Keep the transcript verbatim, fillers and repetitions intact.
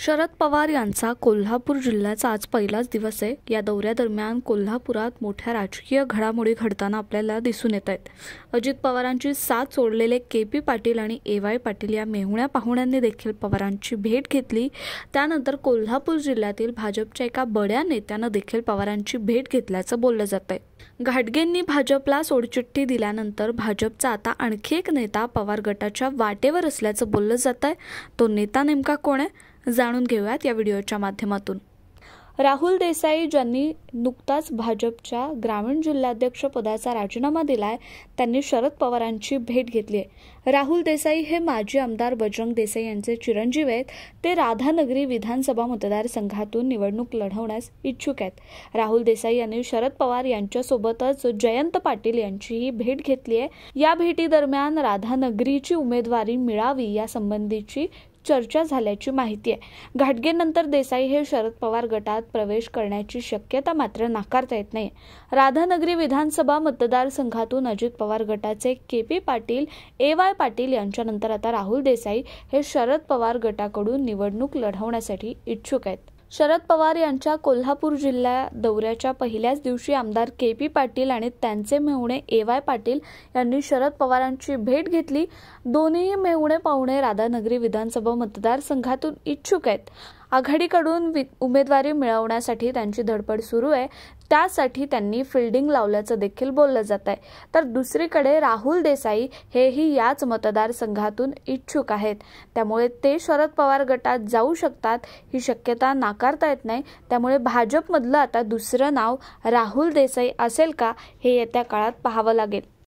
शरद पवार यांचा कोल्हापूर जिल्ह्याचा आज पहिलाच दिवस आहे। या दौऱ्यादरम्यान कोल्हापुरात मोठ्या राजकीय घडामोडी घडताना आपल्याला दिसून येत आहेत। अजित पवारांची साथ सोडलेले के पी पाटील आणि ए वाय पाटील या मेहुण्या पाहुण्यांनी देखील पवारांची भेट घेतली। त्यानंतर कोल्हापूर जिल्ह्यातील भाजपच्या एका बड्या नेत्यानं देखील पवारांची भेट घेतल्याचं बोललं जातंय। घाटगेंनी भाजपला सोडचिठ्ठी दिल्यानंतर भाजपचा आता आणखी एक नेता पवार गटाच्या वाटेवर असल्याचं बोललं जातंय। तो नेता नेमका कोण आहे जाणून घेऊयात या व्हिडिओच्या माध्यमातून। राहुल देसाई ज्यांनी नुकताच भाजपच्या ग्रामीण जिल्हाध्यक्ष पदाचा राजीनामा दिलाय, त्यांनी शरद पवारांची भेट घेतली आहे। राहुल देसाई हे माजी आमदार बजरंग देसाई यांचे चिरंजीव आहेत। ते राधानगरी विधानसभा मतदारसंघातून निवडणूक लढवण्यास इच्छुक आहेत। राहुल देसाई यांनी शरद पवार यांच्यासोबतच जयंत पाटील यांचीही भेट घेतली आहे। या भेटीदरम्यान राधानगरीची उमेदवारी मिळावी यासंबंधीची चर्चा झाल्याची माहिती आहे। घाटगेनंतर देसाई हे शरद पवार गटात प्रवेश करण्याची शक्यता मात्र नाकारता येत नाही। राधानगरी विधानसभा मतदारसंघातून अजित पवार गटाचे K P Patil, A Y Patil यांच्यानंतर आता राहुल देसाई हे शरद पवार गटाकडून निवडणूक लढवण्यासाठी इच्छुक आहेत। शरद पवार यांच्या कोल्हापूर जिल्हा दौऱ्याच्या पहिल्याच दिवशी आमदार के पी पाटील आणि त्यांचे मेहुणे ए वाय पाटील यांनी शरद पवारांची भेट घेतली। दोन्ही मेहुणे पाहुणे राधानगरी विधानसभा मतदारसंघातून इच्छुक आहेत। आघाडीकडून उमेदवारी मिळवण्यासाठी त्यांची धडपड सुरू आहे। त्यासाठी त्यांनी फिल्डिंग लावल्याचं देखील बोललं जात आहे। तर दुसरीकडे राहुल देसाई हेही याच मतदारसंघातून इच्छुक आहेत। त्यामुळे ते शरद पवार गटात जाऊ शकतात ही शक्यता नाकारता येत नाही। त्यामुळे भाजपमधलं आता दुसरं नाव राहुल देसाई असेल का हे येत्या काळात पाहावं लागेल।